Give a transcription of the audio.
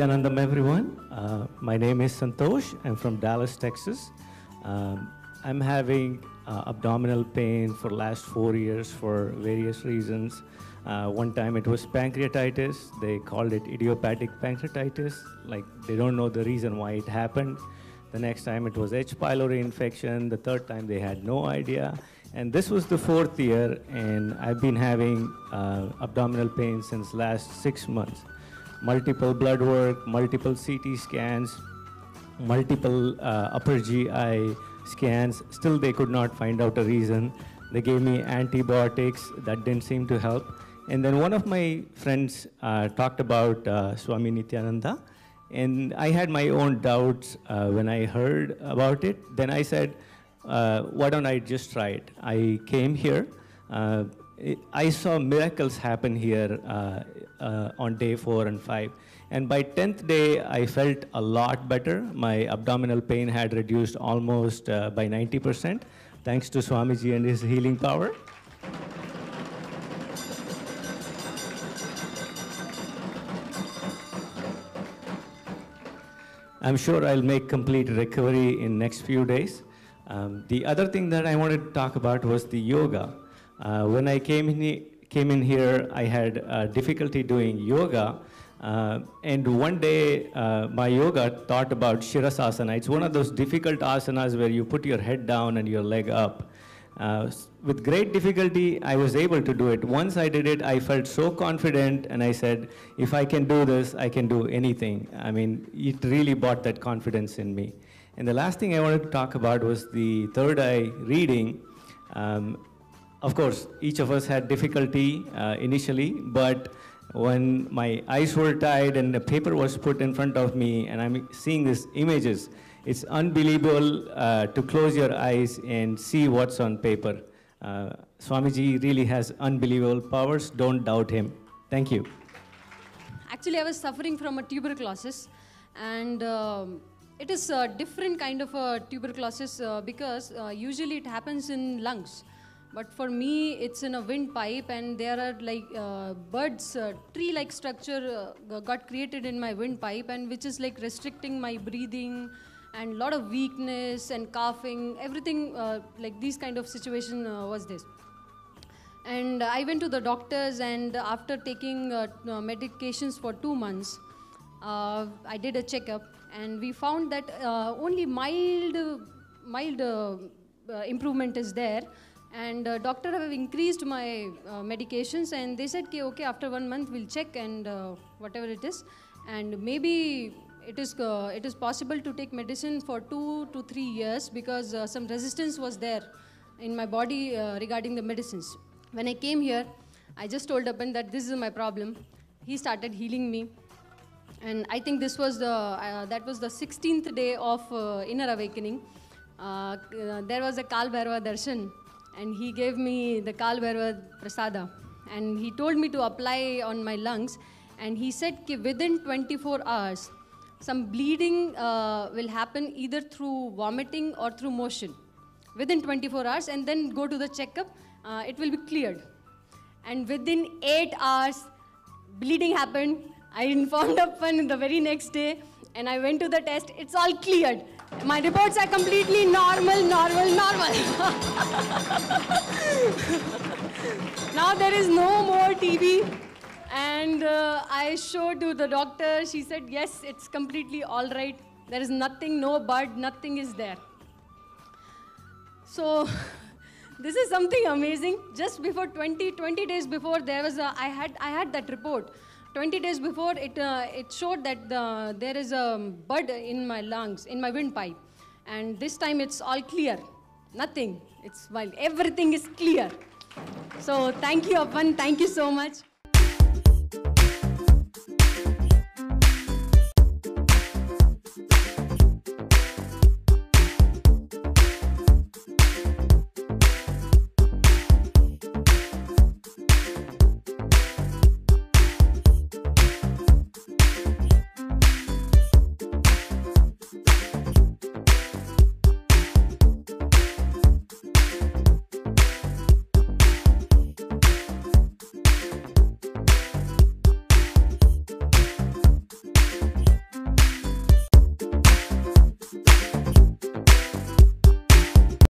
Nityanandam, everyone. My name is Santosh. I'm from Dallas, Texas. I'm having abdominal pain for last 4 years for various reasons. One time it was pancreatitis. They called it idiopathic pancreatitis. Like they don't know the reason why it happened. The next time it was H. pylori infection. The third time they had no idea. And this was the 4th year, and I've been having abdominal pain since last 6 months. Multiple blood work, multiple CT scans, multiple upper GI scans. Still, they could not find out a reason. They gave me antibiotics. That didn't seem to help. And then one of my friends talked about Swami Nityananda. And I had my own doubts when I heard about it. Then I said, why don't I just try it? I came here. I saw miracles happen here on day 4 and 5. And by 10th day, I felt a lot better. My abdominal pain had reduced almost by 90%, thanks to Swamiji and his healing power. I'm sure I'll make complete recovery in next few days. The other thing that I wanted to talk about was the yoga. When I came in here, I had difficulty doing yoga. And one day, my yoga taught about Shirasasana. It's one of those difficult asanas where you put your head down and your leg up. With great difficulty, I was able to do it. Once I did it, I felt so confident, and I said, if I can do this, I can do anything. I mean, it really brought that confidence in me. And the last thing I wanted to talk about was the third eye reading. Of course, each of us had difficulty initially, but when my eyes were tied and the paper was put in front of me and I'm seeing these images, it's unbelievable to close your eyes and see what's on paper. Swamiji really has unbelievable powers. Don't doubt him. Thank you. Actually, I was suffering from a tuberculosis, and it is a different kind of a tuberculosis because usually it happens in lungs. But for me, it's in a windpipe, and there are like birds, tree-like structure got created in my windpipe, and which is like restricting my breathing, and a lot of weakness and coughing, everything like these kind of situation was this. And I went to the doctors, and after taking medications for 2 months, I did a checkup, and we found that only mild improvement is there. And doctor have increased my medications, and they said, okay, after 1 month we'll check and whatever it is, and maybe it is possible to take medicine for 2 to 3 years because some resistance was there in my body regarding the medicines. When I came here, I just told Appan that this is my problem. He started healing me, and I think this was that was the 16th day of inner awakening. There was a Kal Bhairava darshan, and he gave me the Kal Bhairava prasada, and he told me to apply on my lungs, and he said within 24 hours some bleeding will happen either through vomiting or through motion within 24 hours, and then go to the checkup, it will be cleared. And within 8 hours bleeding happened. I informed Appan the very next day, and I went to the test. It's all cleared. My reports are completely normal. Now there is no more TB, and I showed to the doctor. She said, yes, it's completely all right. There is nothing, no bud, nothing is there. So this is something amazing. Just before 20 days before, there was I had that report. 20 days before, it showed that there is a bud in my lungs, in my windpipe. And this time it's all clear. Nothing. Everything is clear. So thank you, Appan. Thank you so much.